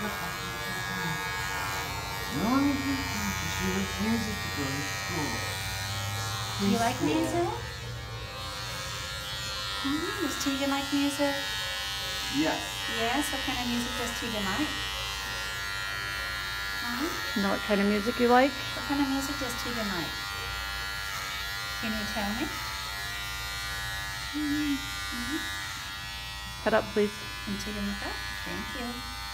She refuses to go to school. Do you like music? Does Tegan like music? Yes. Yes, what kind of music does Tegan like? You know what kind of music you like? What kind of music does Tegan like? Can you tell me? Head up, please. Can Tegan look up? Thank you.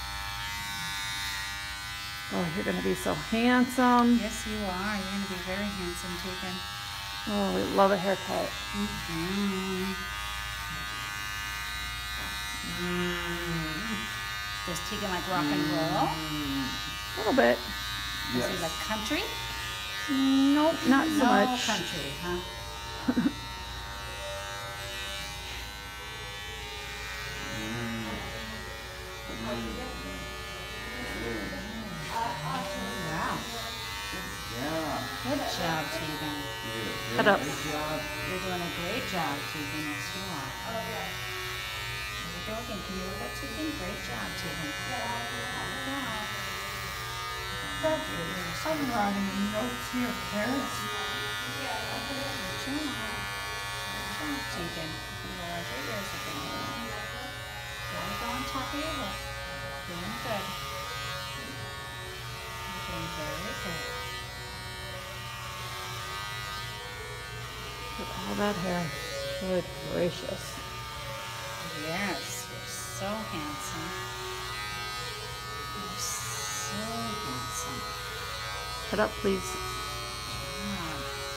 Oh, you're going to be so handsome. Yes, you are. You're going to be very handsome, Tegan. Oh, we love a haircut. Does Tegan like rock and roll? A little bit. Does he like country? Nope, not so No much. country, huh? Wow. Yeah. Good job, Tegan. Head up. You're doing a great job, Tegan. Yes, you are. There we go again. Can you look up, Tegan? Great job, Tegan. I'm writing notes here, parents. Good job, Tegan. Roll your ears again. There we go on top of your head. Doing good. You're doing very good. Look at all that hair. Good gracious. Yes, you're so handsome. You're so handsome. Head up, please. Wow.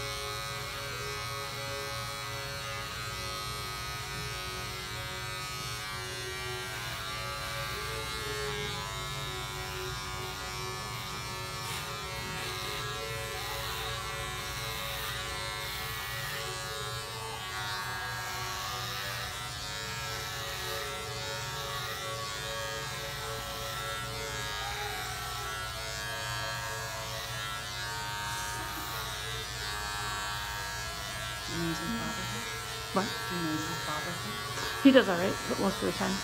What? Do you know his father? He does all right, but most of the time.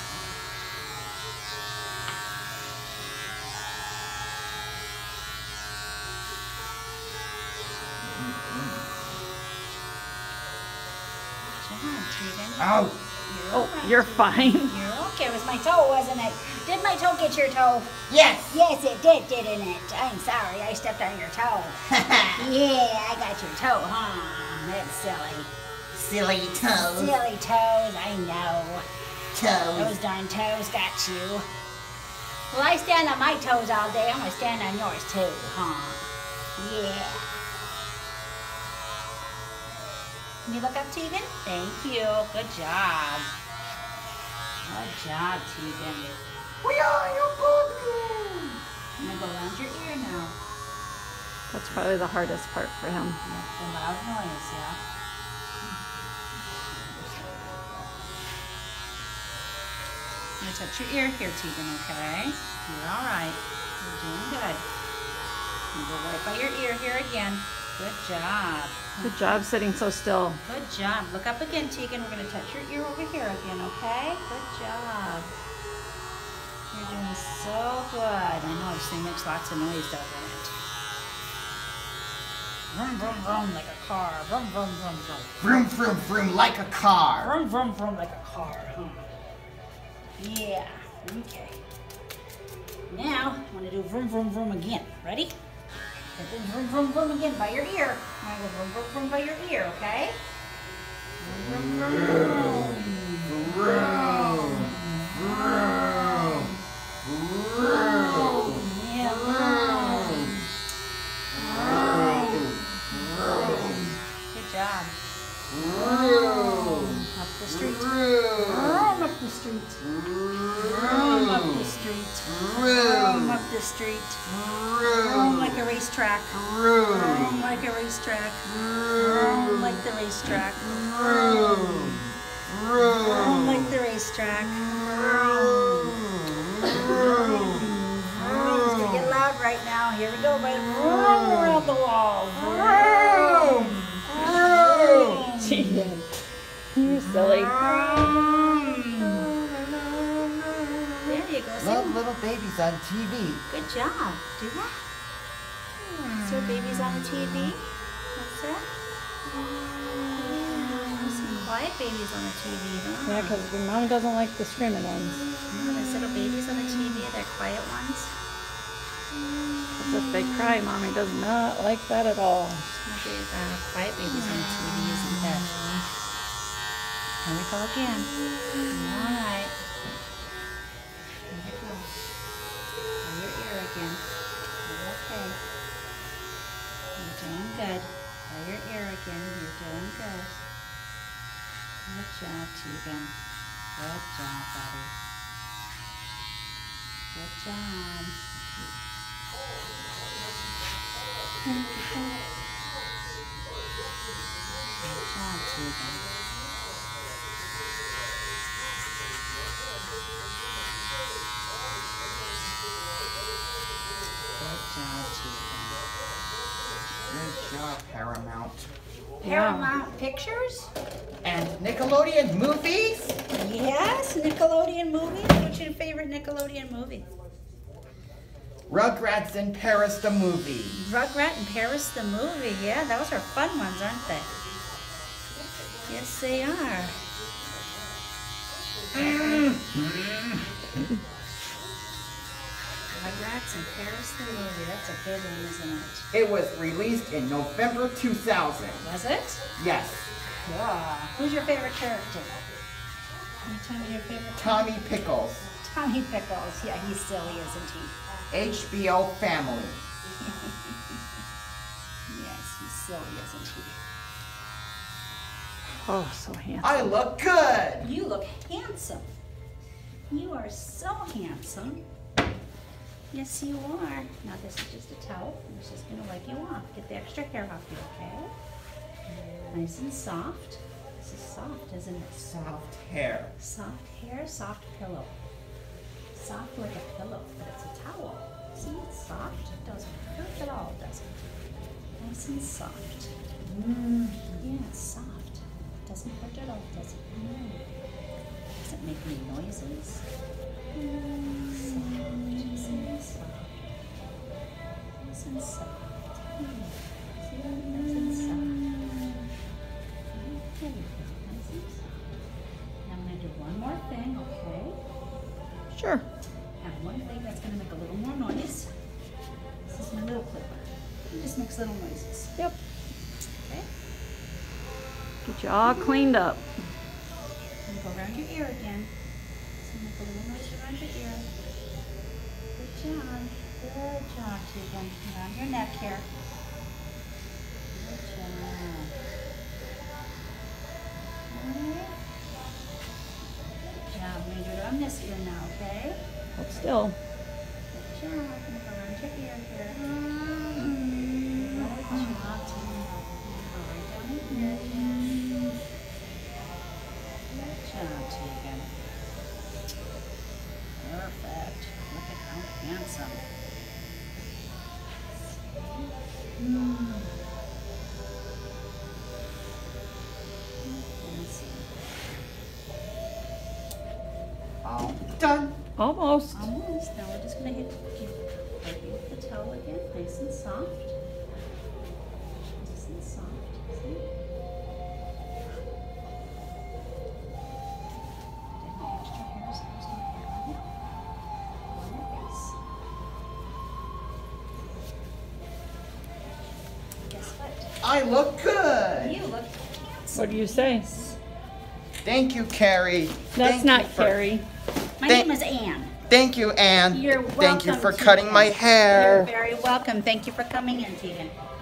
Out. Oh, you're fine. You're okay. It was my toe, wasn't it? Did my toe get your toe? Yes. Yes, it did, didn't it? I'm sorry. I stepped on your toe. Yeah, I got your toe, huh? That's silly. Silly toes. Silly toes, I know. Toes. Those darn toes got you. Well, I stand on my toes all day. I'm going to stand on yours too, huh? Yeah. Can you look up, Tegan? Thank you. Good job. Good job, Tegan. We are your children. I'm going to go around your ear now. That's probably the hardest part for him. The loud noise, yeah. I'm going to touch your ear here, Tegan, okay? You're all right. You're doing good. I'm going to go right by your ear here again. Good job. Good job sitting so still. Good job. Look up again, Tegan. We're going to touch your ear over here again, okay? Good job. You're doing so good. I know this thing makes lots of noise, doesn't it? Vroom, vroom, vroom, like a car. Vroom, vroom, vroom, vroom. Vroom, vroom, vroom, like a car. Vroom, vroom, vroom, like a car. Huh? Yeah. Okay. Now, I'm going to do vroom, vroom, vroom again. Ready? And then vroom, vroom, vroom again by your ear. I'm going to go vroom, vroom, vroom by your ear, okay? Vroom, vroom, vroom. Vroom. Vroom. Vroom. Yeah, vroom. Good job. Vroom. Up the street. Vroom. Vroom up the street. Vroom up the street. Vroom up the street. Vroom like a racetrack. Vroom like a racetrack. Vroom like the racetrack. Vroom. Vroom like the racetrack. Vroom. It's gonna get loud right now. Here we go, buddy. Vroom around the wall. Vroom. Vroom. Tegan, you're silly. There you you go. Love Sit. little babies on TV. Good job. Do that. So babies on the TV. That's it. Some quiet babies on the TV, huh? Yeah, because Mom doesn't like the screaming ones. There's little babies on the TV. They're quiet ones. Because if they cry, Mommy does not like that at all. Quiet babies on the TV, isn't that? Here we go again. All right. Here we go. By your ear again. You're okay. You're doing good. By your ear again. You're doing good. Good job, Tegan. Good job, buddy. Good job. Good job, Tegan. Good job, Tegan. Good job, Paramount. Paramount Pictures? And Nickelodeon movies? Yes, Nickelodeon movies. What's your favorite Nickelodeon movie? Rugrats in Paris the movie. Rugrat in Paris the movie. Yeah, those are fun ones, aren't they? Yes, they are. Rugrats in Paris the movie. That's a good one, isn't it? It was released in November 2000. Was it? Yes. Yeah. Who's your favorite character? Can you tell me your favorite? Tommy Pickles. Tommy Pickles. Yeah, he's silly, isn't he? HBO Family. Yes, he's silly, isn't he? Oh, so handsome. I look good. You look handsome. You are so handsome. Yes, you are. Now this is just a towel. I'm just going to wipe you off. Get the extra hair off you, okay? Nice and soft. This is soft, isn't it? Soft hair. Soft hair, soft pillow. Soft like a pillow, but it's a towel. See, it's soft. It doesn't hurt at all, does it? Nice and soft. Yeah, it's soft. Doesn't hurt at all, does it? No. Doesn't make any noises. Soft. Nice and soft. Nice and soft. See, nice and soft. Okay, nice and soft. Now I'm going to do one more thing, okay? Sure. And one thing that's going to make a little more noise. This is my little clipper. It just makes little noises. Yep. Okay? Get you all cleaned up. And go around your ear again. So make a little noise around your ear. Good job. Good job, Tegan. Around your neck here. Good job. Alright. Good job. I'm going to do it on this ear now, okay? Hold still. Good job. I'm going to go around your ear here. Good job, Tegan. Go right down your ear again. Good job, Tegan. Perfect. Look at how handsome. All done. Almost. Almost. Now we're just going to hit with the towel again. Nice and soft. Nice and soft. See? Did my extra hair, so there's no hair on it. On your face. Guess what? I look good. You look handsome. What do you say? Thank you, Carrie. That's Thank not you for- Carrie. My Thank- name is Anne. Thank you, Anne. You're Thank you welcome, for cutting Tegan. my You're hair. very welcome. Thank you for coming in, Tegan.